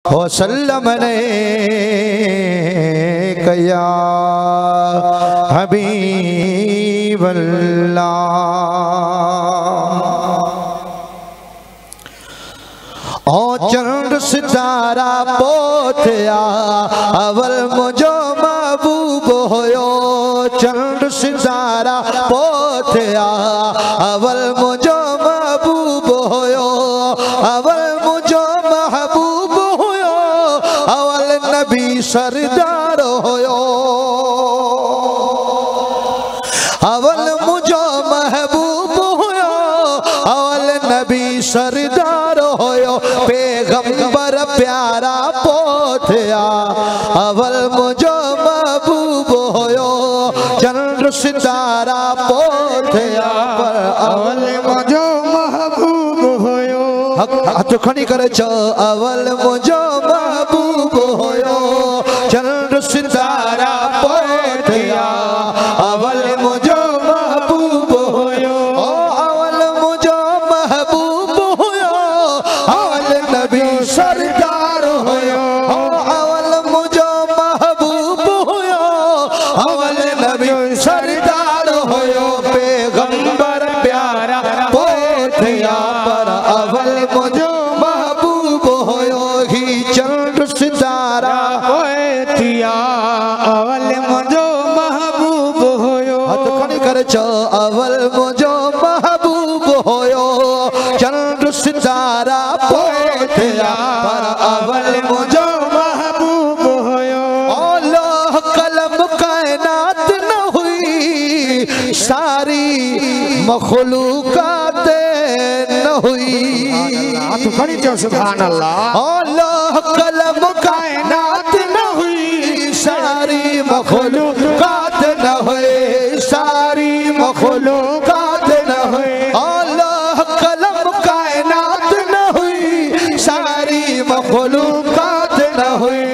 वसल्लम कया हबीबल्लाह। ओ चंद्र सितारा पोथिया अवल मुझो महबूब होयो। चंद्र सितारा पोथिया अवल मुझो महबूब होयो। अवल मुझो महबूब होयो। अवल नबी सरदार होयो। अवल मुझो महबूब होयो। अवल नबी सरदार होयो। पैगंबर प्यारा पोथिया अवल मुझो महबूब होयो। चंद्र सितारा पोथिया पर अवल मुझो महबूब होयो। हाथ खड़ी करे चो अवल मुझो महबूब होयो। चंद्र सितारा पोथिया अवल मुझो महबूब होयो। अवल मुझो महबूब होयो। अवल नबी सरदार होयो। अवल मुझो महबूब होयो। अवल नबी सरदार होयो। पैगंबर प्यारा पोथिया पर अवल मुझो महबूब होयो। ही चंद्र सितारा पोथिया अवल मुझो महबूब होयो। हाथ खड़ी कर चो अवल मुझो महबूब होयो। चंद्र सितारा पोथिया पर अवल मुझो महबूब होयो। लोह कलम कायनात न हुई सारी मखलूकात न हुई। सुभान अल्लाह। लोह कलम कायनात न हुई सारी मखलूकात न हुई। सारी मखलूकात न हुई। लोह कलम कायनात न हुई सारी मखलूकात न हुई।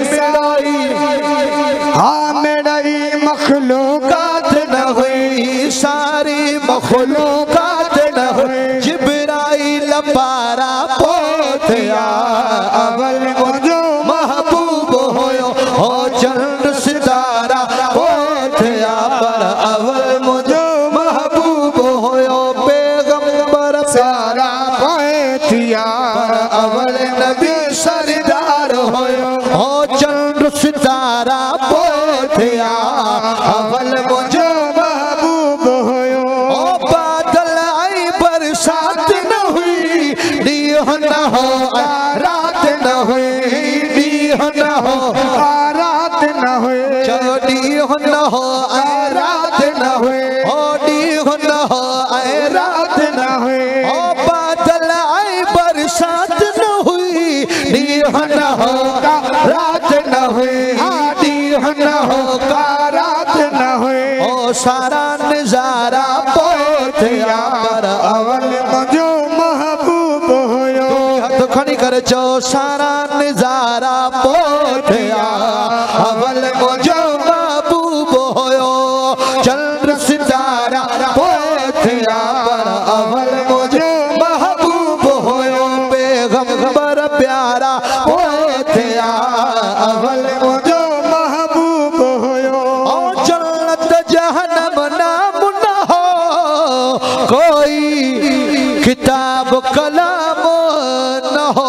मेरी मखलूकात न हुई सारी मखलूकात न हुई। जिब्राइल पारा पोथिया अवल मुझो महबूब होयो। हो चंद्र सितारा पोथिया पर अवल मुझो महबूब होयो। पैगंबर सारा पोथिया पर अवल नबी सरदार होयो। हो चंद्र सितारा पोथिया अवल मुझो महबूब होयो। बादल आई बरसात न हुई डीह न हो रात न हुई। डीह न हो रात न हुई। चलो डीह न हो रात न हुई। डीह न हो रात न हुई। बादल आई बरसात न हुई डीह न हो रात न हुई। डीह न हो रात न हुई। सारा नजारा पोथिया पर अवल मुझो महबूब होयो। हाथ खड़ी कर चो सारा नजारा पोथिया अवल मुझो महबूब होयो। चंद्र सितारा पोथिया पर अवल मुझो महबूब होयो। पैगंबर प्यारा पोथिया अवल मुझो महबूब होयो। जन्नत जहन्नम नाम न हो कोई किताब कलाम न हो।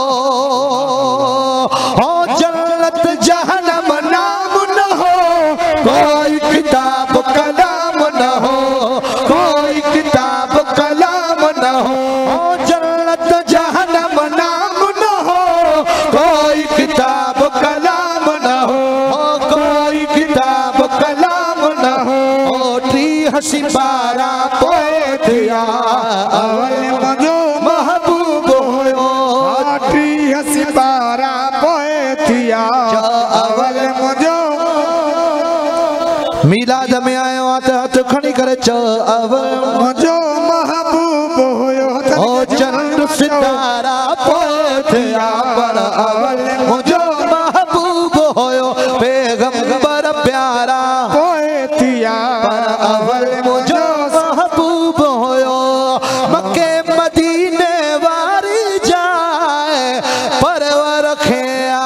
जन्नत जहन्नम नाम न हो कोई किताब कलाम न हो। कोई किताब कलाम न हो। जन्नत जहन्नम नाम न हो कोई किताब कलाम न हो। कोई किताब कलाम न हो। टी हसी पारा पोथिया अवल मुझो महबूब होयो। टी हसी पारा पोथिया अवल मुझो। मिलाद में आयो हाथ खड़ी करे चो अवल मुझो महबूब होयो। चंद्र सितारा पोथिया पर अवल मुझो महबूब होयो। पैगंबर प्यारा पोथिया पर अवल मुझो महबूब होयो। मक्के मदीने वारी जाए परवर खे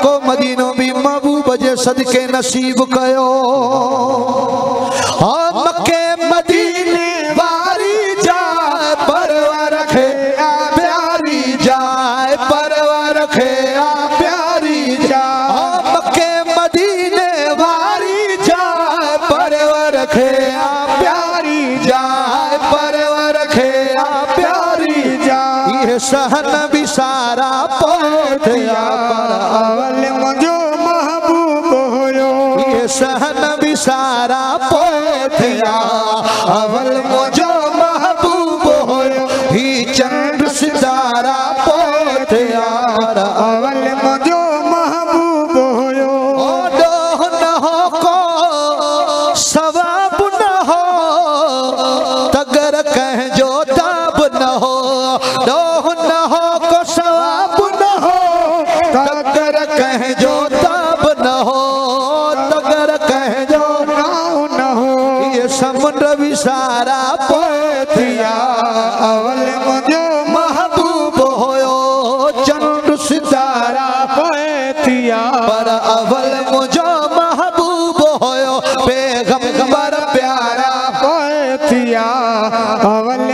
को मदीनो भी महबूब जे सदके नसीब कयो। मक्के मदीने वारी जाए परवर रखे प्यारी जाए परवर रखे प्यारी जाए। मक्के मदीने वारी जाए परवर रखे प्यारी जाए परवर रखे प्यारी जाए। ये सहन भी सारा पोथिया पर अवल मुझो महबूब होयो। ये सहन भी सारा पोथिया अवल मुझो महबूब होयो। ही चंद सितारा पोथिया अवल मुझो महबूब होयो। डोह न हो को सवाब न हो तगर कह जो ताब न हो। डोह न हो को सवाब न हो तगर कह जो ताब न हो तगर कह जो नाव न हो। ये समुद्र भी सारा पोथिया अवल मुझो महबूब होयो। चंद सितारा पोथिया पर अवल मुझो महबूब होयो। पैगंबर प्यारा पोथिया अवल